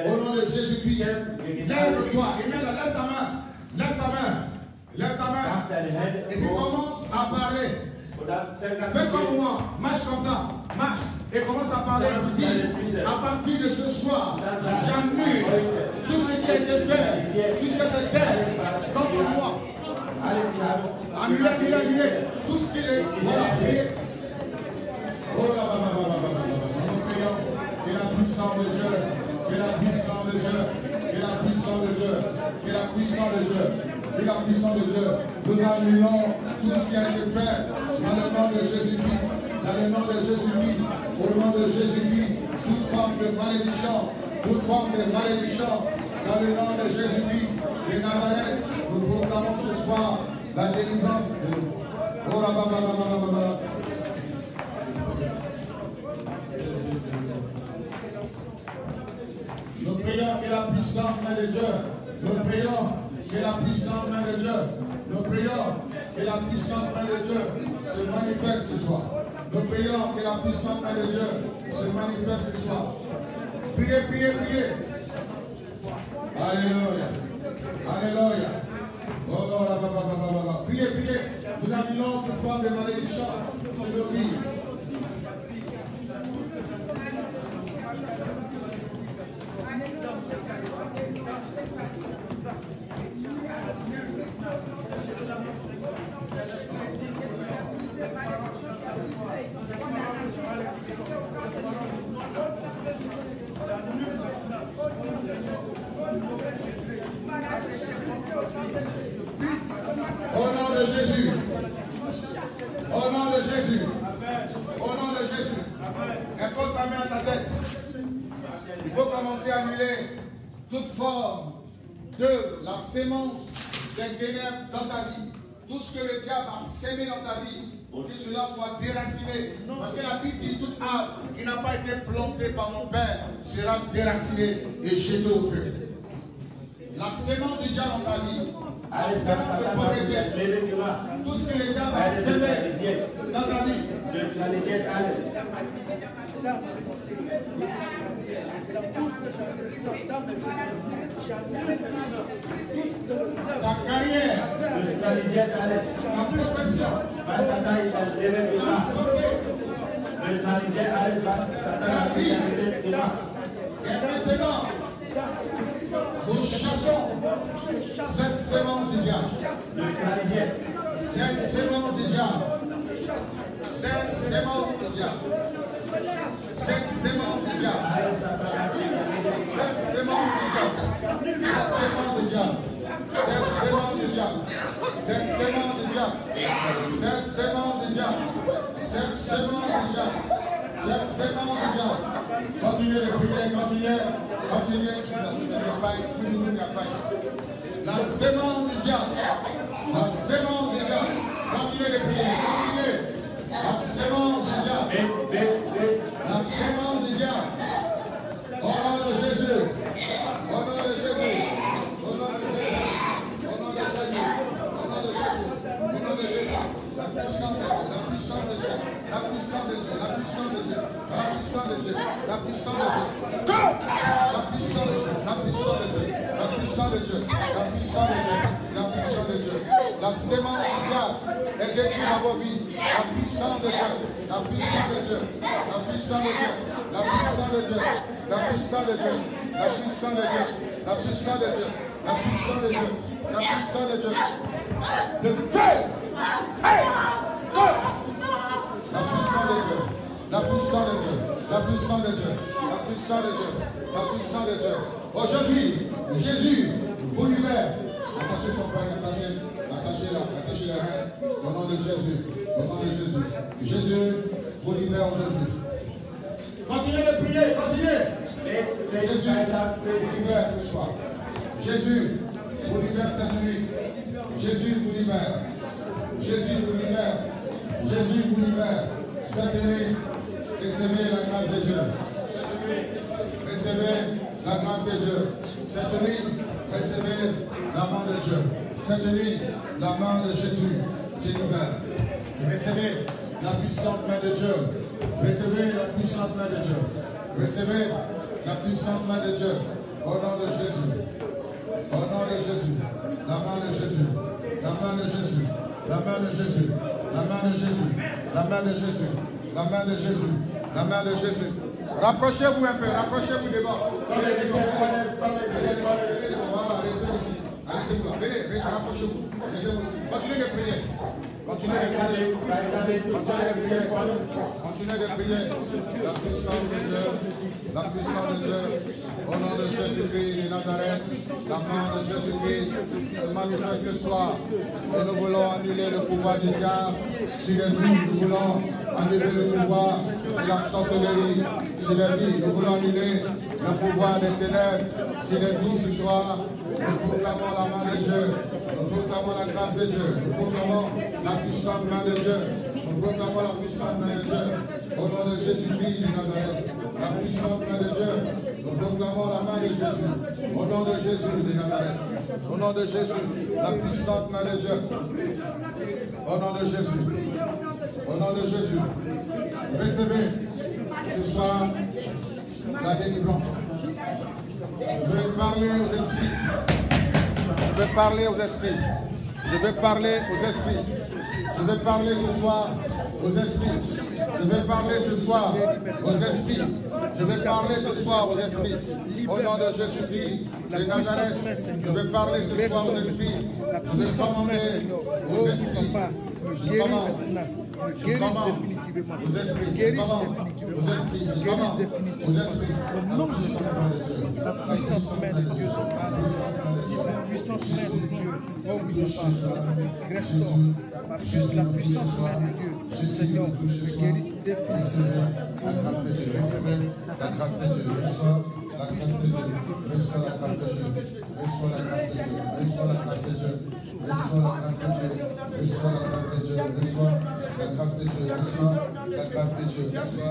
Au nom de Jésus-Christ, lève-toi. Amen. Lève ta main. Lève ta main. Lève ta main. Et puis commence à parler. Fais comme moi. Marche comme ça. Marche. Et commence à parler. À partir de ce soir, j'annule tout ce qui a été fait sur cette terre contre moi. Annulez. Tout ce qui est. Voilà. Oh là là. Nous prions que la puissance de Dieu. Que la puissance de Dieu. Que la puissance de Dieu. Que la puissance de Dieu. Que la puissance de Dieu. Nous annulons tout ce qui a été fait dans le nom de Jésus-Christ. Dans le nom de Jésus-Christ. Au nom de Jésus-Christ. Toute forme de malédiction. Toute forme de malédiction. Dans le nom de Jésus-Christ. De Nazareth. Nous proclamons ce soir la délivrance de nous. Oh là là. Nous prions que la puissante main de Dieu. Nous prions que la puissante main de Dieu. Nous prions que la puissante main de Dieu se manifeste ce soir. Nous prions que la puissante main de Dieu se manifeste ce soir. Priez. Alléluia. Oh là. Priez. Nous annulons toute forme de malédiction sur nos vies. Au nom de Jésus. Au nom de Jésus. Au nom de Jésus. Impose ta main à ta tête. Il faut commencer à annuler toute forme de la sémence des ténèbres dans ta vie. Tout ce que le diable a sémé dans ta vie, que cela soit déraciné. Parce que la Bible dit toute arbre qui n'a pas été plantée par mon Père sera déracinée et jetée au feu. La sémence du diable dans ta vie, la sémence de pauvreté, tout ce que le diable a sémé dans ta vie. La carrière, la profession, la vie. Et maintenant, nous chassons cette sémence du diable. Cette sémence du diable. Cette sémence du diable. Cette sémence du diable. Cette sémence du diable. Cette sémence du diable. Cette sémence du diable. Cette sémence du diable. Cette sémence du diable. Cette sémence du diable. Cette sémence du diable. Continuez de prier, continuez. La sémence du diable. La sémence du diable. Continuez de prier, continuez. La sémence du diable. La sémence du diable. Au nom de Jésus. Au nom de Jésus. Au nom de Jésus. Au nom de Jésus. Au nom de Jésus. Au nom de Jésus. La puissance de Dieu. La puissance de Dieu. La puissance de Dieu. La puissance de Dieu. La puissance de Dieu. La puissance de Dieu. La puissance de Dieu. La puissance de Dieu. La puissance de Dieu. La puissance de Dieu. La puissance de Dieu. La sémence du diable est détruite dans vos vies. La puissance de Dieu. La puissance de Dieu. La puissance de Dieu. La puissance de Dieu. La puissance de Dieu. La puissance de Dieu. La puissance de Dieu. La puissance de Dieu. La puissance de Dieu. Le feu. Hey! La puissance de Dieu. La puissance de Dieu. La puissance de Dieu. La puissance de Dieu. La puissance de Dieu. Aujourd'hui, Jésus vous libère. Attachez son pain, attachez-la, attachez la main. Au nom de Jésus. Au nom de Jésus. Jésus vous libère aujourd'hui. Continuez de prier, continuez. Jésus vous libère ce soir. Jésus vous libère cette nuit. Jésus vous libère. Jésus vous libère. Jésus vous libère. Cette nuit, recevez la grâce de Dieu. Cette nuit, recevez la grâce de Dieu. Cette nuit, recevez la main de Dieu. Cette nuit, la main de Jésus qui libère. Recevez la puissante main de Dieu. Recevez la puissante main de Dieu. Recevez la puissante main de Dieu. Au nom de Jésus. Au nom de Jésus. La main de Jésus. La main de Jésus. La main de Jésus. La main de Jésus. La main de Jésus. La main de Jésus. La main de Jésus. Rapprochez-vous un peu. Rapprochez-vous devant. Voilà, restez ici. Arrêtez-vous là. Venez, rapprochez-vous. Mettez-vous ici. Continuez de prier. Continuez de prier. Continuez de prier. La puissance de Dieu. La puissance de Dieu. Au nom de Jésus-Christ de Nazareth. La main de Jésus-Christ se manifeste ce soir. Et nous voulons annuler le pouvoir du diable. Si les vies, nous voulons annuler le pouvoir de la sorcellerie. Si les vies, nous voulons annuler le pouvoir des ténèbres. Si les vies ce soir, nous proclamons la main de Dieu. Nous proclamons la grâce de Dieu. Nous proclamons la puissante main de Dieu. Nous proclamons la puissante main de Dieu. Au nom de Jésus-Christ de Nazareth. La puissante main de Dieu. Nous proclamons la main de Jésus. Au nom de Jésus de Nazareth. Au nom de Jésus. La puissante main de Dieu. Au nom de Jésus. Au nom de Jésus. Recevez ce soir la délivrance. Je vais parler aux esprits. Je vais parler aux esprits. Je vais parler aux esprits. Je vais parler ce soir aux esprits. Je vais parler ce soir aux esprits. Je vais parler ce soir aux esprits. Au nom de Jésus-Christ de Nazareth, je vais parler ce soir aux esprits. Je vais commander aux esprits. Je commande. Je commande aux esprits. Je commande aux esprits. Je commande aux esprits. La puissante main de Dieu se parle. La puissante main de Dieu. Oh oui, Papa. Restaure. Juste la puissante main de Dieu. Seigneur, me guérisse définitivement. La grâce de Dieu. La grâce de Dieu. La grâce de Dieu. Reçois la grâce de Dieu. Reçois la grâce de Dieu. Reçois la grâce de Dieu. Reçois la grâce de Dieu. Reçois la grâce de Dieu. Reçois la grâce de Dieu. Reçois la grâce de Dieu. Reçois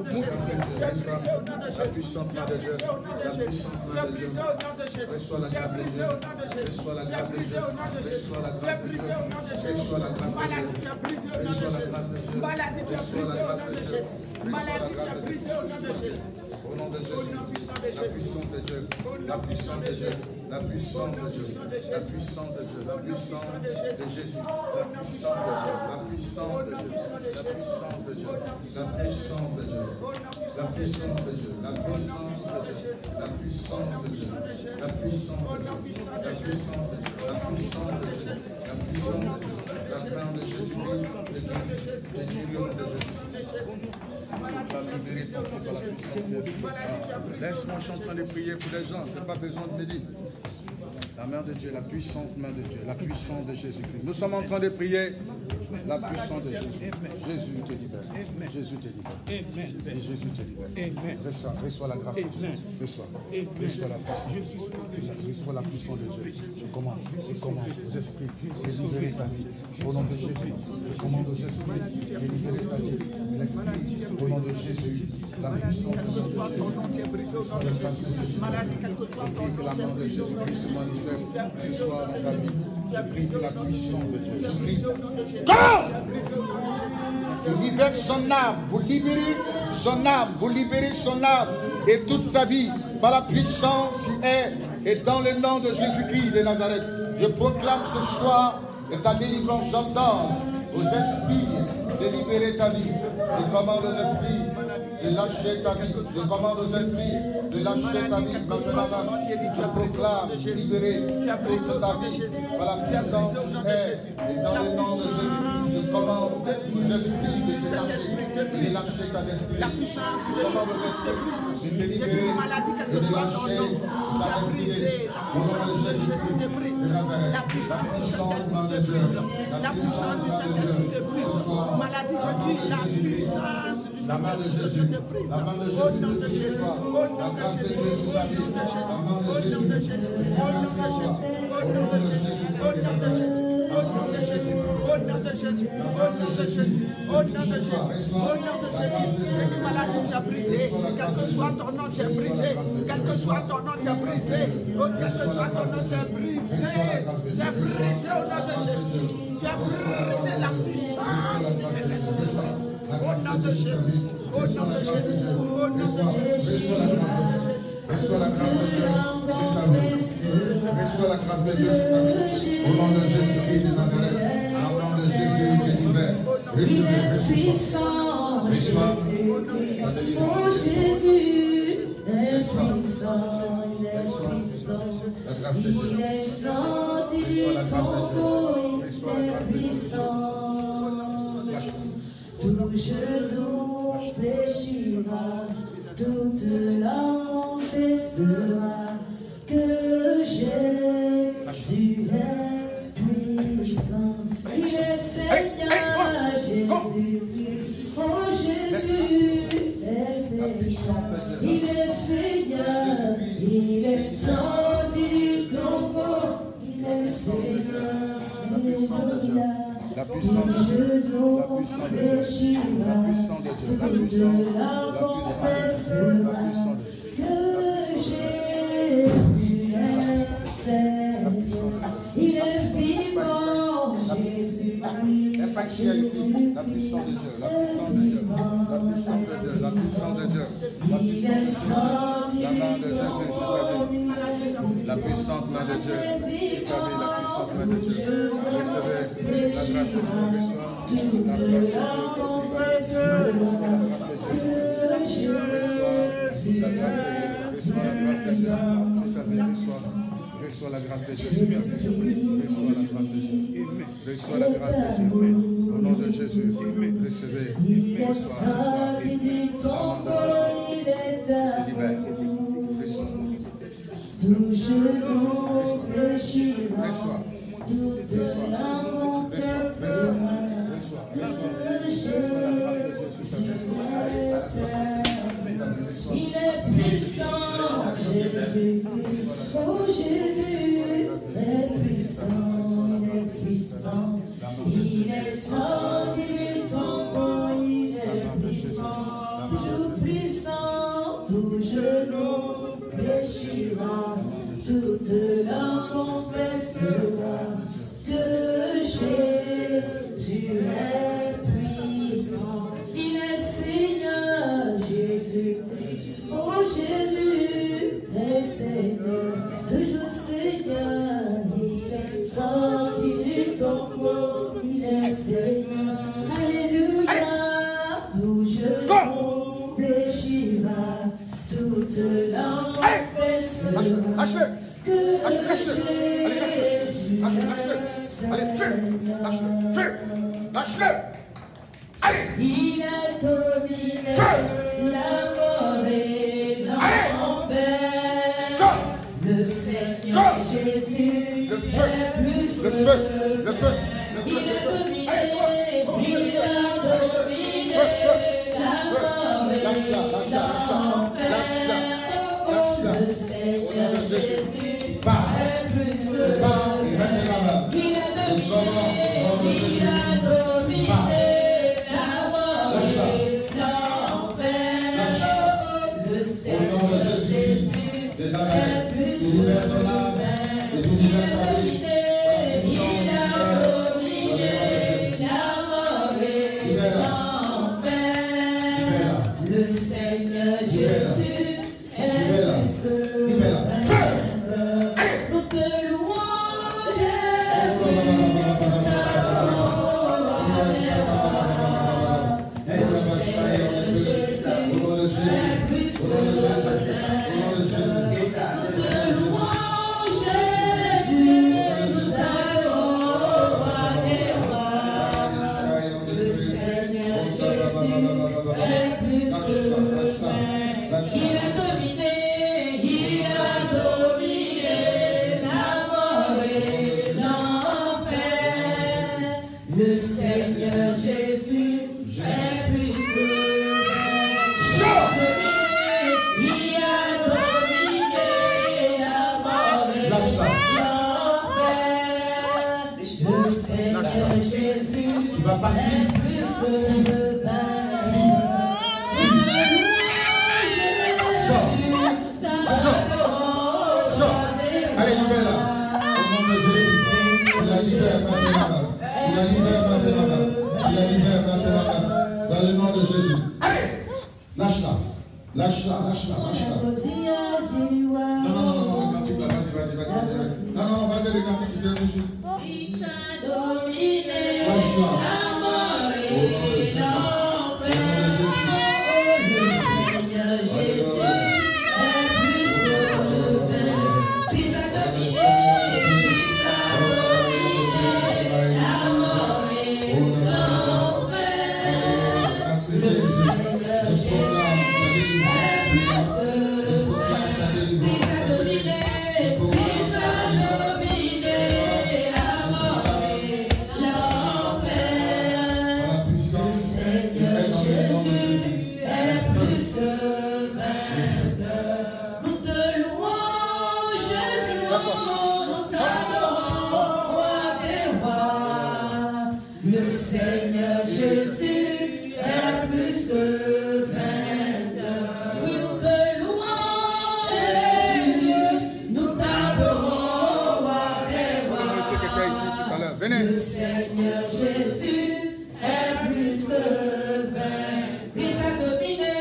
la puissante main de Dieu. La puissante main de Dieu. Reçois la grâce de Dieu. Reçois la grâce de Dieu. Reçois la grâce de Dieu. Reçois la grâce de Dieu. Reçois la grâce de Dieu. Maladie, tu as brisé au nom de Jésus. Maladie, tu as brisé au nom de Jésus. Au nom de Jésus, la puissance de Dieu, la puissance de Dieu, la puissance de Dieu, la puissance de Dieu, la puissance de Jésus, la puissance de Dieu, la puissance de Dieu, la puissance de Dieu, la puissance de Dieu, la puissance de Dieu, la puissance de Dieu, la puissance de Dieu, la puissance de Dieu, la puissance de Dieu, la puissance de Dieu, la puissance de Dieu, la main de Jésus-Christ, des millions de Jésus. Laisse-moi, je suis en train de prier pour les gens, je n'ai pas besoin de me dire. La main de Dieu, la puissante main de Dieu, la puissance de Jésus-Christ. Nous sommes en train de prier la puissance de Jésus. Jésus te libère. Jésus te libère. Et Jésus te libère. Reçois la grâce de Dieu. Reçois la puissance. Reçois la puissance de Dieu. Je commande aux esprits de libérer ta vie. Au nom de Jésus. Je commande aux esprits de libérer ta vie. L'esprit, au nom de Jésus, la puissance de Dieu. Maladie, quel que soit ton nom, la main de Jésus se manifeste ce soir dans ta vie. Je prie que la puissance de Dieu. Je prie. Il libère son âme, vous libérez son âme, vous libérez son âme et toute sa vie par la puissance qui est et dans le nom de Jésus-Christ de Nazareth. Je proclame ce soir ta délivrance, j'entends aux esprits de libérer ta vie. Je commande aux esprits de lâcher ta vie. Je commande aux esprits de lâcher ta vie. Maintenant, je proclame libérer toute ta vie par la puissance qui est et dans le nom de Jésus. Je commande aux esprits de te lâcher ta destinée. Je commande aux esprits de te libérer et de lâcher ta destinée. Au nom de Jésus de Nazareth. La puissance de Dieu. La puissance du Saint-Esprit te brise. Maladie, je dis la puissance du Saint-Esprit te brise. Au nom de Jésus. Au nom de Jésus. Au nom de Jésus. Au nom de Jésus. Au nom de Jésus. Au nom de Jésus. Au nom de Jésus. Au nom de Jésus. Au nom de Jésus. Au nom de Jésus. Au nom de Jésus. Au nom de Jésus. Une maladie, tu as brisé. Quel que soit ton nom, tu as brisé. Quel que soit ton nom, tu as brisé. Quel que soit ton nom, tu as brisé. Tu as brisé au nom de Jésus. Tu as brisé la puissance du Saint-Esprit. Au nom de Jésus. Au nom de Jésus. Au nom de Jésus. Au nom de Jésus. Reçois la grâce de Dieu sur ta vie. Reçois la grâce de Dieu sur ta vie. Au nom de Jésus-Christ de Nazareth. Au nom de Jésus, je libère. Recevez, reçois. Reçois la délivrance. La grâce de Dieu. Reçois la grâce de Dieu. Reçois la grâce de Dieu. Tout genou fléchira, toute langue confessera que Jésus est puissant. Il est Seigneur, Jésus. Oh Jésus est Seigneur. Il est Seigneur. Il est sorti du tombeau. Il est Seigneur. Alléluia. La puissance de Dieu, la puissance de Dieu, la puissance de Dieu, la puissance de Dieu, la puissance de Dieu, que Jésus est Seigneur. Il est vivant, Jésus. la puissance de Dieu, la puissance de Dieu, la puissance de Dieu, la puissance de Dieu, la puissance de Dieu, la main de Jésus, la puissante main de Dieu, la puissante main de Dieu, recevez la grâce de Dieu, la grâce de Dieu, reçois la grâce de Dieu, reçois la grâce de Dieu, reçois la grâce de Dieu, au nom de Jésus, recevez, reçois, libère, reçois. Tout genou fléchira, toute langue confessera que Jésus il est puissant, Jésus. Oh Jésus est puissant, il est puissant. Il est sorti du tombeau, il est puissant, toujours puissant, tout genou fléchira, toute langue confessera que Jésus est puissant. Il est Seigneur, Jésus. Oh Jésus est Seigneur, toujours Seigneur. Il est sorti du tombeau, il est Seigneur. Alléluia. Tout genou fléchira, toute langue confessera que Jésus est Seigneur. Il a dominé la mort et l'enfer. Le Seigneur Jésus est plus que il a dominé la mort et l'enfer. Le Seigneur Jésus est plus que il a dominé. Le Seigneur Jésus est plus que pour que louange le Seigneur Jésus est plus que il a dominé la mort et l'enfer. Le Seigneur Jésus est plus que le pain. Allez, libère-la. Au nom de Jésus, tu la libères maintenant. Tu la libères maintenant. Tu la libères maintenant. Dans le nom de Jésus. Allez, lâche-la. Lâche-la, lâche-la, lâche-la. nous t'adorons, roi des rois. Le Seigneur Jésus est plus que vainqueur. Oui, nous te louons, Jésus, nous t'adorons, roi des rois. Le Seigneur Jésus est plus que vainqueur. Il s'est dominé,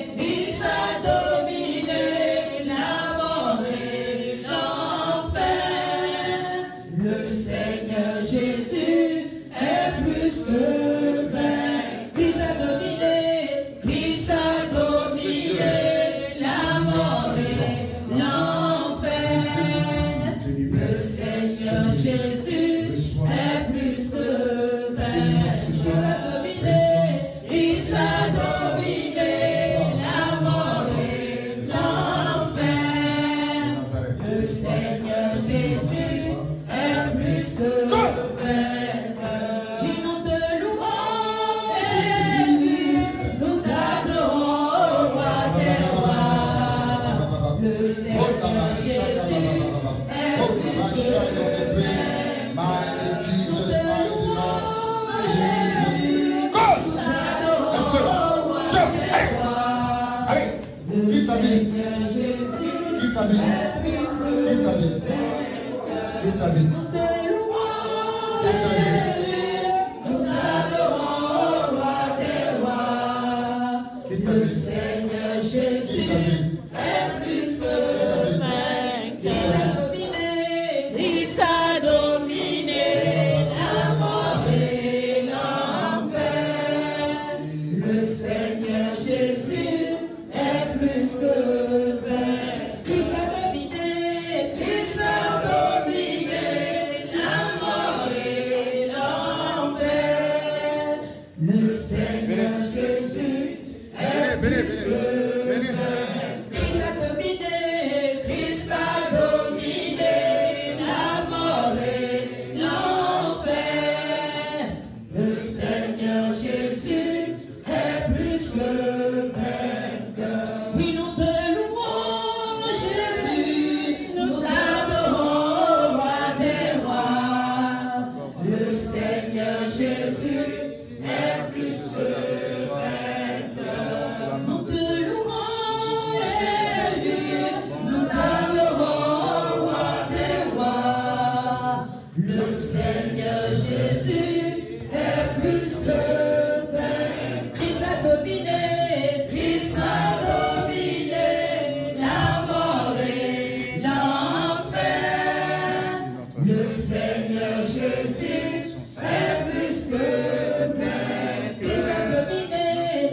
la mort et l'enfer. Le Seigneur Jésus est plus que vainqueur. Christ a dominé, la mort et l'enfer. Le Seigneur Jésus est plus que vainqueur. Christ a dominé, la mort et l'enfer. Le Seigneur Jésus est plus que vainqueur. Oui, nous te louons, Jésus, nous t'adorons, roi des rois. Le Seigneur Jésus est plus que vainqueur. Nous te louons, Jésus, nous t'adorons, roi des rois. Le Seigneur Jésus est plus que vainqueur. Nous te louons, Jésus, nous t'adorons, roi des rois. Le Seigneur Jésus est plus que vainqueur. Il a dominé la mort et l'enfer. Le Seigneur Jésus est plus que vainqueur. Christ a dominé la mort et l'enfer. Le Seigneur Jésus est plus que vainqueur. Christ a dominé la mort et l'enfer. Le Seigneur Jésus est plus que vainqueur. Oui, nous te louons, Jésus, nous t'adorons, roi des rois. Le Seigneur Jésus est plus que vainqueur. Nous te louons, Jésus, nous t'adorons, roi des rois. Le Seigneur Jésus est plus que vainqueur. Christ a dominé la mort et l'enfer. Le Seigneur Jésus est plus que vainqueur. Christ a dominé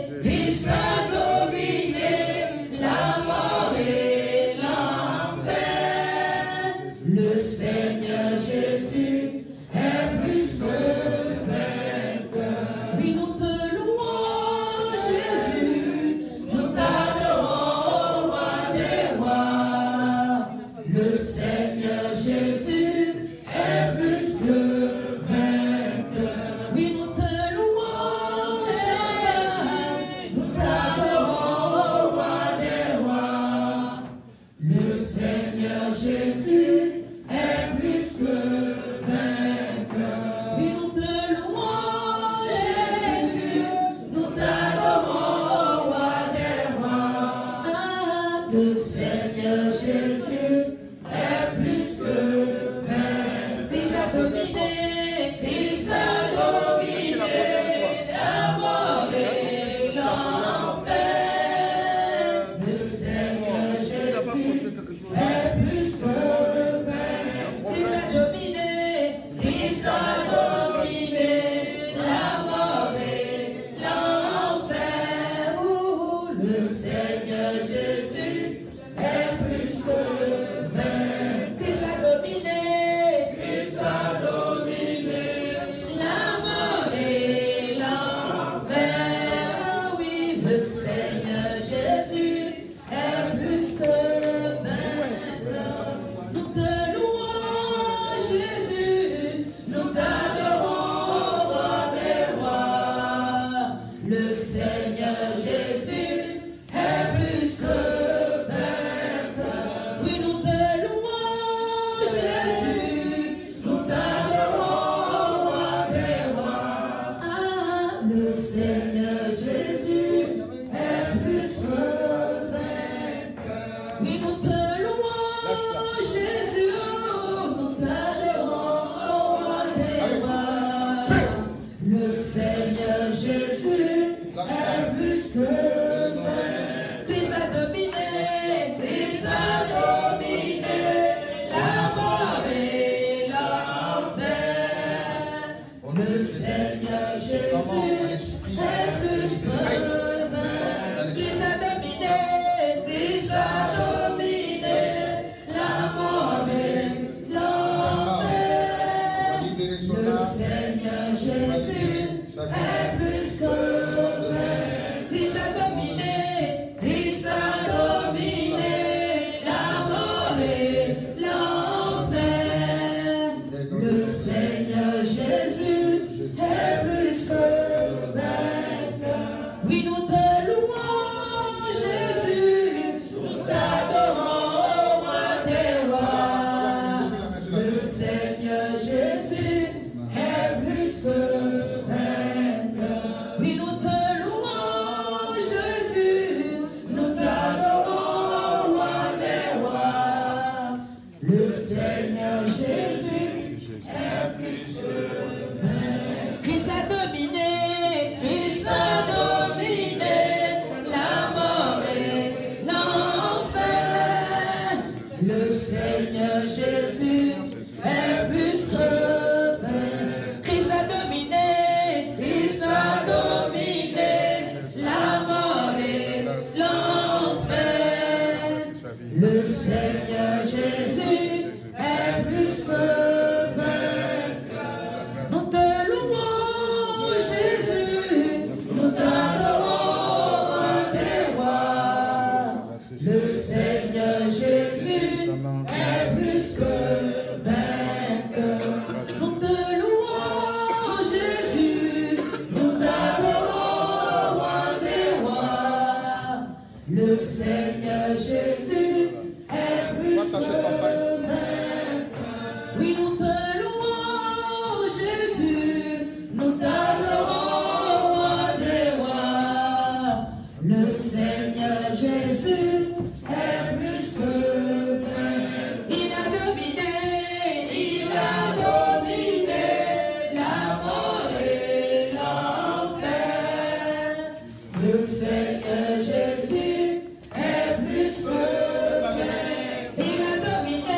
la mort et l'enfer. Le Seigneur Jésus est plus que vainqueur. Oui, nous te louons, Jésus, nous t'adorons, roi des rois. Le Seigneur Jésus est plus que vainqueur. Oui, nous te louons, Jésus, nous t'adorons, roi des rois. Le Seigneur Jésus est plus que vainqueur. Oui, nous te louons, Jésus, nous t'adorons, roi des rois. Le Seigneur Jésus est plus que vainqueur. Christ a dominé la mort et l'enfer. Le Seigneur Jésus est plus que Seigneur Jésus est plus que vainqueur. Christ a dominé, Christ a dominé la mort et l'enfer. Le Seigneur Jésus est plus que vainqueur. Christ a dominé, Christ a dominé la mort et l'enfer. Le Seigneur Jésus est plus que vainqueur. Nous te louons, Jésus, nous t'adorons, roi des rois. Le Seigneur Jésus est plus que vainqueur. Nous te louons, Jésus, nous t'adorons, roi des rois. Le Seigneur Jésus est plus que vainqueur. Oui, nous te louons, Jésus, nous t'adorons, roi des rois. Le Seigneur Jésus est plus que vainqueur. Il a dominé la mort et l'enfer. Le Seigneur Jésus est plus que vainqueur. Il a dominé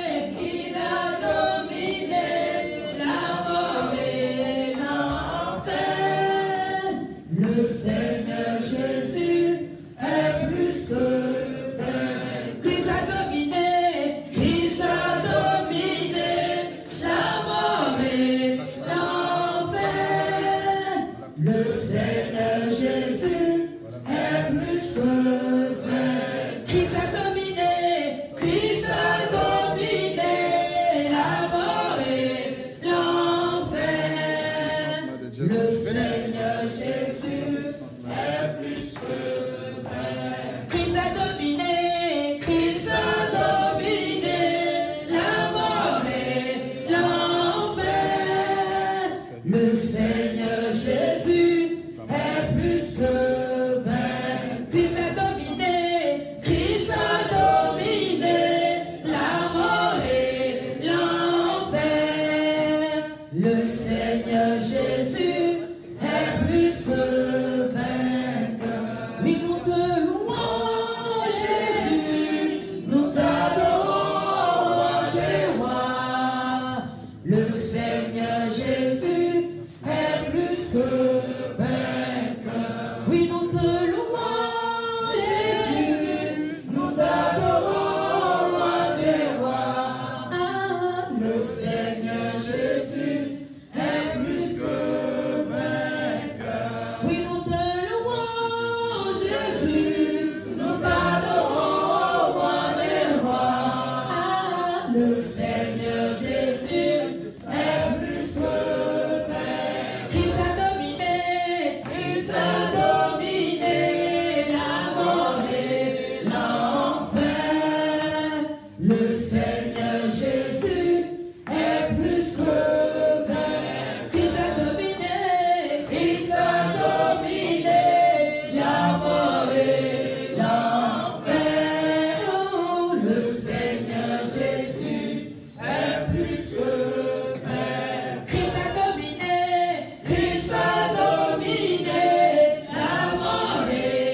la mort et l'enfer. Le Seigneur Jésus est plus que vainqueur. Christ a dominé la mort et l'enfer. Le Seigneur Jésus est plus que vainqueur. Christ a dominé la mort et l'enfer. Le Seigneur Jésus est plus que vainqueur. Christ a dominé la mort et l'enfer. Le Seigneur Jésus est plus que vainqueur. Christ a dominé la mort et l'enfer. Le Seigneur Jésus est plus que vainqueur. Oui, nous te louons, Jésus, nous t'adorons, roi des rois. Le Seigneur Jésus est plus que vainqueur. Oui, nous te louons, Jésus, nous t'adorons, roi des rois. Ah, le Seigneur Jésus est plus que vainqueur. Oui, nous te louons, Jésus, nous t'adorons, roi des rois. Ah, le Seigneur Jésus est plus que vainqueur. Christ a dominé la mort et l'enfer. Le Seigneur Jésus est plus que vainqueur. Christ a dominé la mort et l'enfer. Oh, le Seigneur Jésus est plus que vainqueur. Christ a dominé la mort et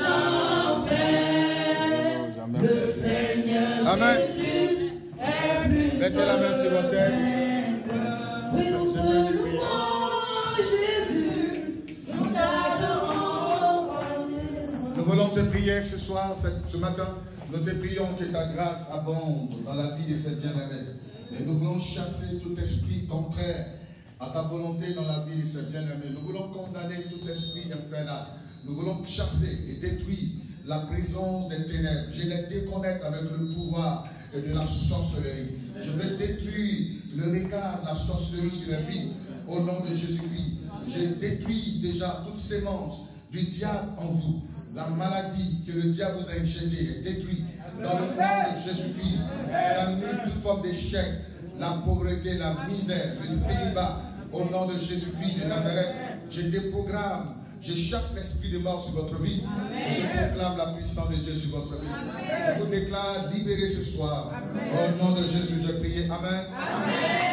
l'enfer. Le Seigneur Amen. Jésus est plus que Mettez la main sur votre tête. vainqueur. Oui, nous te louons, Jésus, nous t'adorons. Nous voulons te prier ce soir, ce matin. Nous te prions que ta grâce abonde dans la vie de cette bien-aimée. Et nous voulons chasser tout esprit contraire à ta volonté dans la vie de cette bien-aimée. Nous voulons condamner tout esprit infernal. Nous voulons chasser et détruire la présence des ténèbres. Je les déconnecte avec le pouvoir de la sorcellerie. Je vais détruire le regard de la sorcellerie sur la vie au nom de Jésus-Christ. Je détruis déjà toute sémence du diable en vous. La maladie que le diable vous a injectée est détruite dans le nom de Jésus-Christ. Elle annule toute forme d'échec, la pauvreté, la misère, le célibat. Au nom de Jésus-Christ de Nazareth, je déprogramme, je chasse l'esprit de mort sur votre vie. Je proclame la puissance de Dieu sur votre vie. Je vous déclare libéré ce soir. Au nom de Jésus, je prie. Amen. Amen.